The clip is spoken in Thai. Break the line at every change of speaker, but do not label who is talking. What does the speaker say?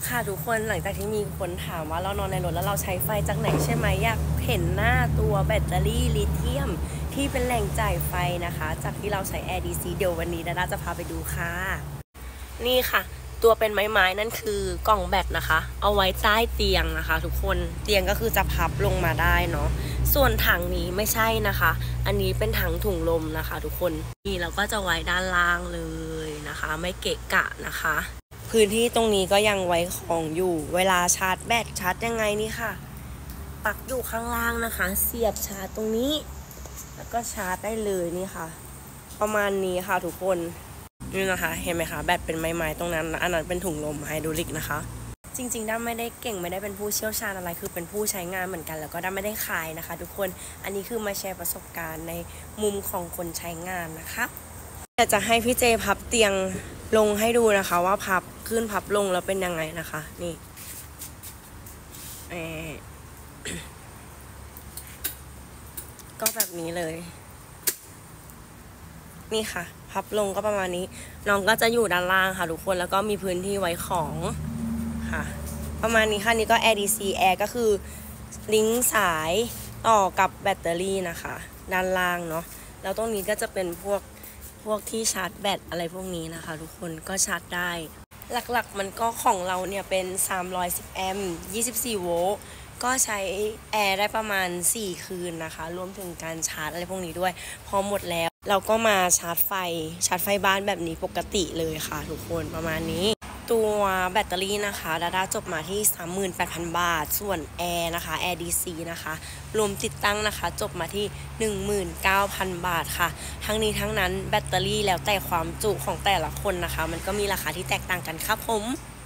ค่ะทุกคนหลังจากที่มีคนถามว่าเรานอนในรถแล้วเราใช้ไฟจากไหนใช่ไหมอยากเห็นหน้าตัวแบตเตอรี่ลิเธียมที่เป็นแหล่งจ่ายไฟนะคะจากที่เราใช้ AirDC เดี๋ยววันนี้ดาจะพาไปดูค่ะนี่ค่ะตัวเป็นไม้นั่นคือกล่องแบตนะคะเอาไว้ใต้เตียงนะคะทุกคนเตียงก็คือจะพับลงมาได้เนาะส่วนถังนี้ไม่ใช่นะคะอันนี้เป็นถังถุงลมนะคะทุกคนนี่เราก็จะไว้ด้านล่างเลยนะคะไม่เกะกะนะคะพื้นที่ตรงนี้ก็ยังไว้ของอยู่เวลาชาร์จแบตชาร์จยังไงนี่ค่ะปักอยู่ข้างล่างนะคะเสียบชาร์จตรงนี้แล้วก็ชาร์จได้เลยนี่ค่ะประมาณนี้ค่ะทุกคนนี่นะคะเห็นไหมคะแบตเป็นไม้ตรงนั้นอันนั้นเป็นถุงลมไฮดรอลิกนะคะจริงๆด้าไม่ได้เก่งไม่ได้เป็นผู้เชี่ยวชาญอะไรคือเป็นผู้ใช้งานเหมือนกันแล้วก็ด้าไม่ได้ขายนะคะทุกคนอันนี้คือมาแชร์ประสบการณ์ในมุมของคนใช้งานนะคะแต่จะให้พี่เจพับเตียงลงให้ดูนะคะว่าพับขึ้นพับลงแล้วเป็นยังไงนะคะนี่ก็แบบนี้เลยนี่ค่ะพับลงก็ประมาณนี้น้องก็จะอยู่ด้านล่างค่ะทุกคนแล้วก็มีพื้นที่ไว้ของค่ะประมาณนี้ค่ะนี่ก็ AirDC Air ก็คือลิงก์สายต่อกับแบตเตอรี่นะคะด้านล่างเนาะแล้วตรงนี้ก็จะเป็นพวกที่ชาร์จแบตอะไรพวกนี้นะคะทุกคนก็ชาร์จได้หลักๆมันก็ของเราเนี่ยเป็น310แอมป์24โวลต์ก็ใช้แอร์ได้ประมาณ4คืนนะคะรวมถึงการชาร์จอะไรพวกนี้ด้วยพอหมดแล้วเราก็มาชาร์จไฟบ้านแบบนี้ปกติเลยค่ะทุกคนประมาณนี้ตัวแบตเตอรี่นะคะดาจบมาที่ 38,000 บาทส่วนแอร์นะคะ AirDC นะคะรวมติดตั้งนะคะจบมาที่ 19,000 บาทค่ะทั้งนี้ทั้งนั้นแบตเตอรี่แล้วแต่ความจุของแต่ละคนนะคะมันก็มีราคาที่แตกต่างกันครับผม